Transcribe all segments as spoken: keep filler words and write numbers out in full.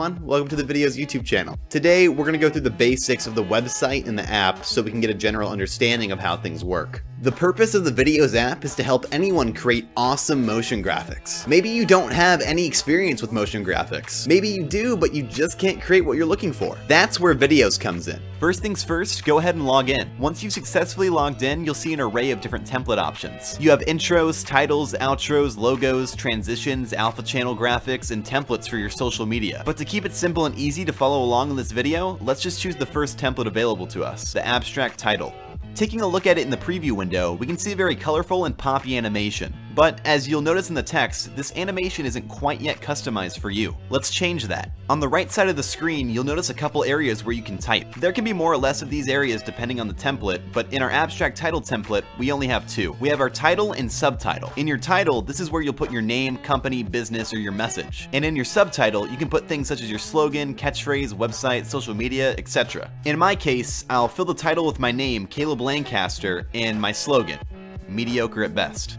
everyone, welcome to the Videos YouTube channel. Today we're going to go through the basics of the website and the app so we can get a general understanding of how things work. The purpose of the Videos app is to help anyone create awesome motion graphics. Maybe you don't have any experience with motion graphics. Maybe you do, but you just can't create what you're looking for. That's where Videos comes in. First things first, go ahead and log in. Once you've successfully logged in, you'll see an array of different template options. You have intros, titles, outros, logos, transitions, alpha channel graphics, and templates for your social media. But to keep it simple and easy to follow along in this video, let's just choose the first template available to us, the abstract title. Taking a look at it in the preview window, we can see a very colorful and poppy animation. But as you'll notice in the text, this animation isn't quite yet customized for you. Let's change that. On the right side of the screen, you'll notice a couple areas where you can type. There can be more or less of these areas depending on the template, but in our abstract title template, we only have two. We have our title and subtitle. In your title, this is where you'll put your name, company, business, or your message. And in your subtitle, you can put things such as your slogan, catchphrase, website, social media, et cetera. In my case, I'll fill the title with my name, Caleb Lancaster, and my slogan, mediocre at best.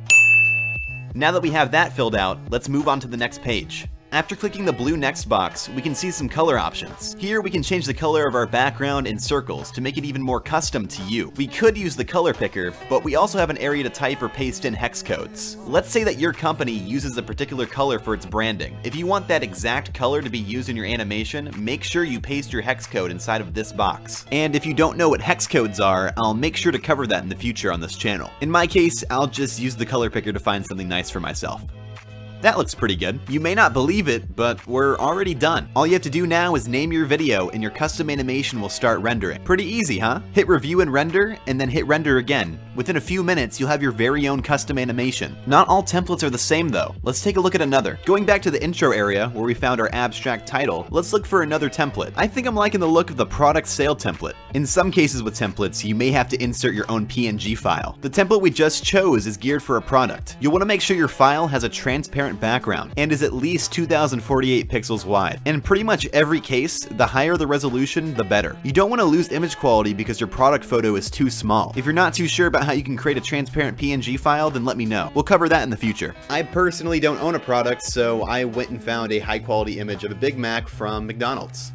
Now that we have that filled out, let's move on to the next page. After clicking the blue next box, we can see some color options. Here we can change the color of our background and circles to make it even more custom to you. We could use the color picker, but we also have an area to type or paste in hex codes. Let's say that your company uses a particular color for its branding. If you want that exact color to be used in your animation, make sure you paste your hex code inside of this box. And if you don't know what hex codes are, I'll make sure to cover that in the future on this channel. In my case, I'll just use the color picker to find something nice for myself. That looks pretty good. You may not believe it, but we're already done. All you have to do now is name your video and your custom animation will start rendering. Pretty easy, huh? Hit review and render, and then hit render again. Within a few minutes, you'll have your very own custom animation. Not all templates are the same though. Let's take a look at another. Going back to the intro area where we found our abstract title, let's look for another template. I think I'm liking the look of the product sale template. In some cases with templates, you may have to insert your own P N G file. The template we just chose is geared for a product. You'll want to make sure your file has a transparent background and is at least two thousand forty-eight pixels wide. In pretty much every case, the higher the resolution, the better. You don't want to lose image quality because your product photo is too small. If you're not too sure about how you can create a transparent P N G file, then let me know. We'll cover that in the future. I personally don't own a product, so I went and found a high quality image of a Big Mac from McDonald's.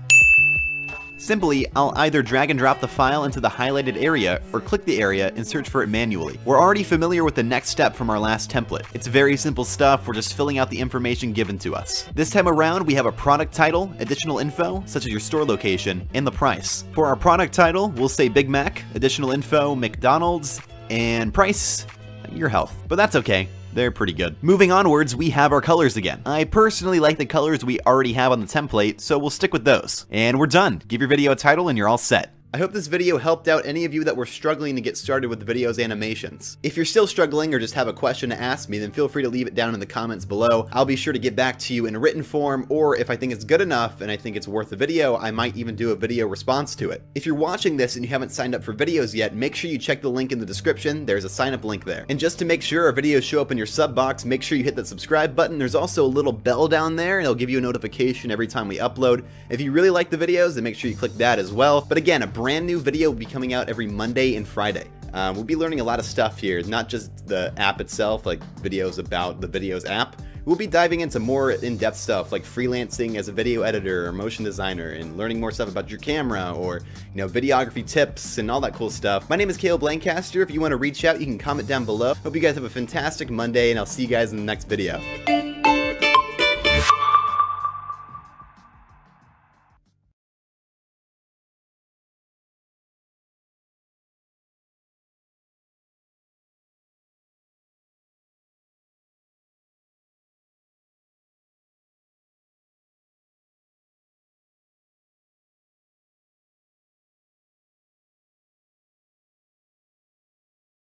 Simply, I'll either drag and drop the file into the highlighted area or click the area and search for it manually. We're already familiar with the next step from our last template. It's very simple stuff, we're just filling out the information given to us. This time around, we have a product title, additional info, such as your store location, and the price. For our product title, we'll say Big Mac, additional info, McDonald's, and price, your health. But that's okay. They're pretty good. Moving onwards, we have our colors again. I personally like the colors we already have on the template, so we'll stick with those. And we're done. Give your video a title and you're all set. I hope this video helped out any of you that were struggling to get started with the Videos animations. If you're still struggling or just have a question to ask me, then feel free to leave it down in the comments below. I'll be sure to get back to you in a written form, or if I think it's good enough and I think it's worth a video, I might even do a video response to it. If you're watching this and you haven't signed up for Videos yet, make sure you check the link in the description. There's a sign up link there. And just to make sure our videos show up in your sub box, make sure you hit that subscribe button. There's also a little bell down there and it'll give you a notification every time we upload. If you really like the videos, then make sure you click that as well. But again, a brand new video will be coming out every Monday and Friday. Um, we'll be learning a lot of stuff here, not just the app itself, like videos about the Videos app. We'll be diving into more in-depth stuff like freelancing as a video editor or motion designer and learning more stuff about your camera or, you know, videography tips and all that cool stuff. My name is Caleb Lancaster. If you want to reach out, you can comment down below. Hope you guys have a fantastic Monday and I'll see you guys in the next video.